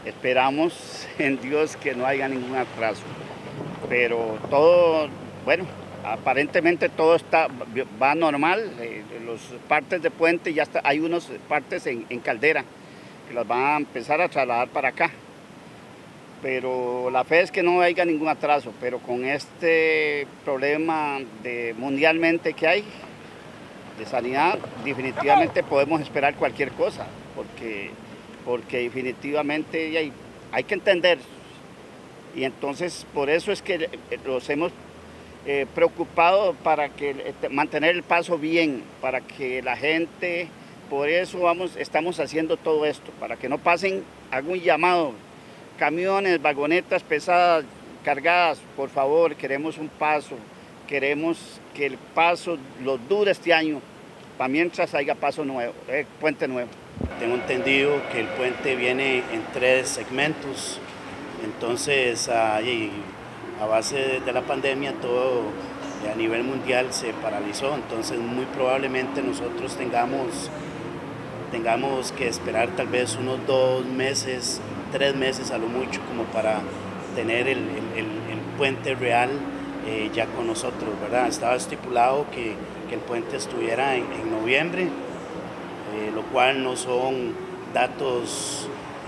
Esperamos en Dios que no haya ningún atraso, pero todo, bueno, aparentemente todo va normal. Los partes de puente ya está, hay unos partes en Caldera que las van a empezar a trasladar para acá. Pero la fe es que no haya ningún atraso, pero con este problema mundialmente que hay de sanidad, definitivamente podemos esperar cualquier cosa, porque definitivamente hay que entender. Y entonces por eso es que los hemos preocupado para que mantener el paso bien, para que la gente, por eso estamos haciendo todo esto, para que no pasen, hago un llamado, camiones, vagonetas pesadas, cargadas, por favor, queremos un paso, queremos que el paso los dure este año, para mientras haya paso nuevo, puente nuevo. Tengo entendido que el puente viene en 3 segmentos, entonces a base de la pandemia todo a nivel mundial se paralizó, entonces muy probablemente nosotros tengamos que esperar tal vez unos 2 meses, 3 meses a lo mucho, como para tener el puente real ya con nosotros, ¿verdad? Estaba estipulado que el puente estuviera en noviembre, lo cual no son datos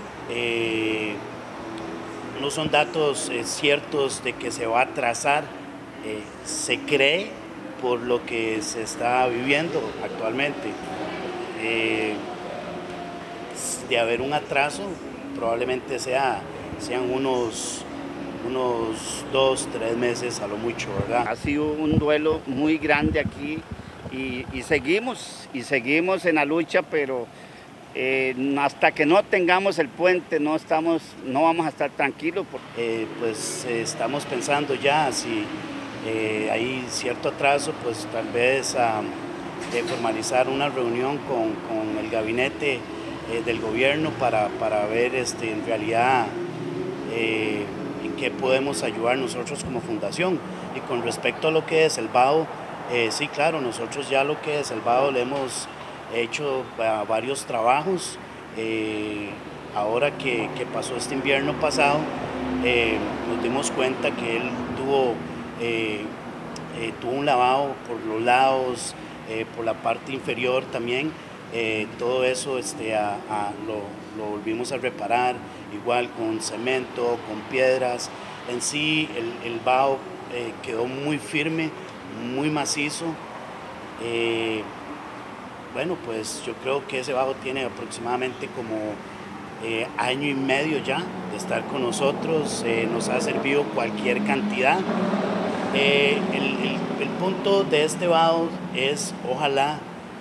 ciertos de que se va a atrasar. Se cree por lo que se está viviendo actualmente. De haber un atraso, probablemente sean unos 2, 3 meses a lo mucho, ¿verdad? Ha sido un duelo muy grande aquí y seguimos en la lucha, pero hasta que no tengamos el puente no vamos a estar tranquilos. Pues estamos pensando ya si hay cierto atraso, pues tal vez de formalizar una reunión con el gabinete del gobierno para ver en realidad en qué podemos ayudar nosotros como fundación. Y con respecto a lo que es el vado, sí, claro, nosotros ya lo que es el vado le hemos hecho varios trabajos. Ahora que pasó este invierno pasado, nos dimos cuenta que él tuvo un lavado por los lados, por la parte inferior también. Todo eso lo volvimos a reparar, igual con cemento, con piedras. En sí el vado quedó muy firme, muy macizo. Bueno, pues yo creo que ese vado tiene aproximadamente como año y medio ya de estar con nosotros, nos ha servido cualquier cantidad. El punto de este vado es, ojalá,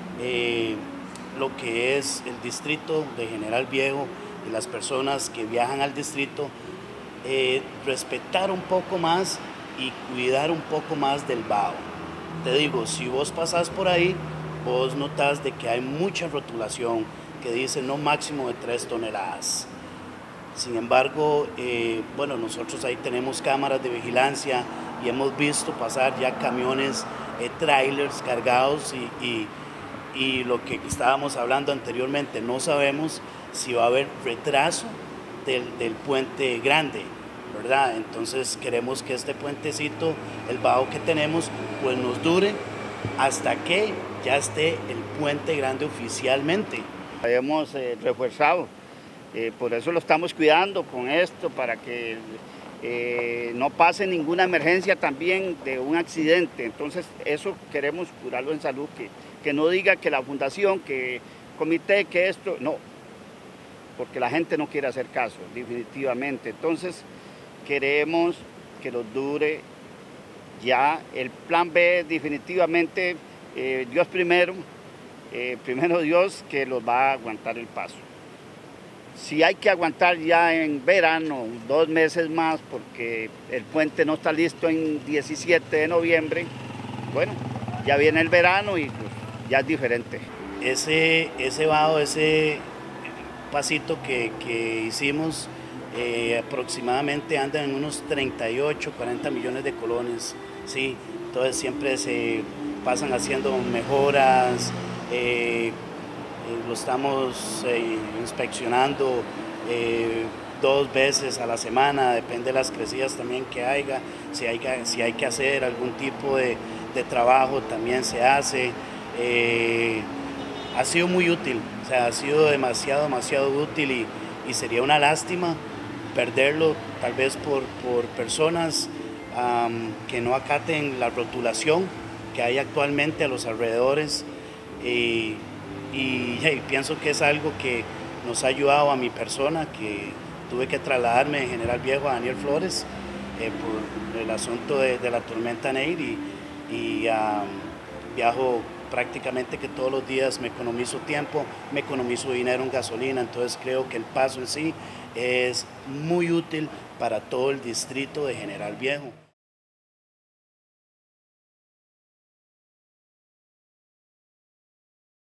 lo que es el distrito de General Viejo y las personas que viajan al distrito, respetar un poco más y cuidar un poco más del vado. Te digo, si vos pasás por ahí, vos notas de que hay mucha rotulación que dice no máximo de 3 toneladas. Sin embargo, bueno, nosotros ahí tenemos cámaras de vigilancia y hemos visto pasar ya camiones, trailers cargados y lo que estábamos hablando anteriormente, no sabemos si va a haber retraso del puente grande, ¿verdad? Entonces queremos que este puentecito, el vado que tenemos, pues nos dure hasta que ya esté el puente grande oficialmente. Hemos reforzado, por eso lo estamos cuidando con esto, para que no pase ninguna emergencia también de un accidente. Entonces eso queremos curarlo en salud, que no diga que la fundación, que comité, que esto, no, porque la gente no quiere hacer caso, definitivamente. Entonces queremos que los dure ya. El plan B definitivamente, Dios primero, primero Dios, que los va a aguantar el paso. Si hay que aguantar ya en verano 2 meses más, porque el puente no está listo en 17 de noviembre, bueno, ya viene el verano y pues, ya es diferente. Ese vado, ese pasito que hicimos, aproximadamente anda en unos 38, 40 millones de colones, ¿sí? Entonces siempre se pasan haciendo mejoras, lo estamos inspeccionando 2 veces a la semana, depende de las crecidas también que haya, si hay que hacer algún tipo de trabajo también se hace. Ha sido muy útil, o sea, ha sido demasiado útil y sería una lástima perderlo tal vez por personas que no acaten la rotulación que hay actualmente a los alrededores y pienso que es algo que nos ha ayudado a mi persona, que tuve que trasladarme de General Viejo a Daniel Flores por el asunto de la tormenta Neir y viajo prácticamente que todos los días, me economizo tiempo, me economizo dinero en gasolina, entonces creo que el paso en sí es muy útil para todo el distrito de General Viejo.